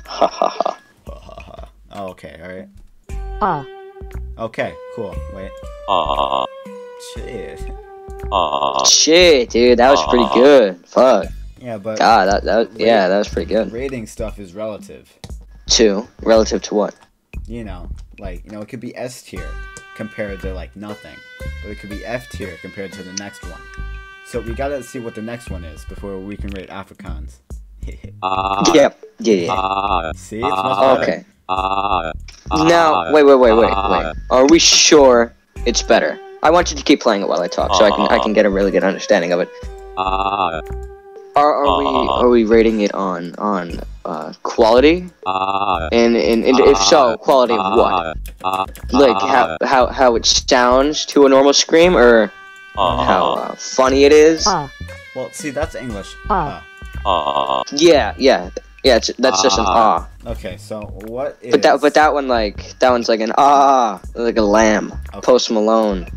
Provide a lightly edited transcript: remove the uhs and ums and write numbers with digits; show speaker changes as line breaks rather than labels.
Ha ha ha.
Oh, okay, alright.
Ah.
Okay, cool. Wait.
Ah.
Shit.
Shit, dude, that was pretty good. Fuck.
Yeah, but
God, that was pretty good.
rating stuff is relative.
Relative to what?
You know, like, it could be S tier compared to, like, nothing. But it could be F tier compared to the next one. So we gotta see what the next one is before we can rate Afrikaans.
Yeah.
See? It's much better.
Okay. Now, wait. Are we sure it's better? I want you to keep playing it while I talk, so I can get a really good understanding of it. Are we rating it on quality? And if so, quality of what? Like how it sounds to a normal scream, or how funny it is?
Well, see, that's English.
Yeah. That's just an ah.
Okay, so what is...
But that one's like an like a lamb.
Okay.
Post Malone.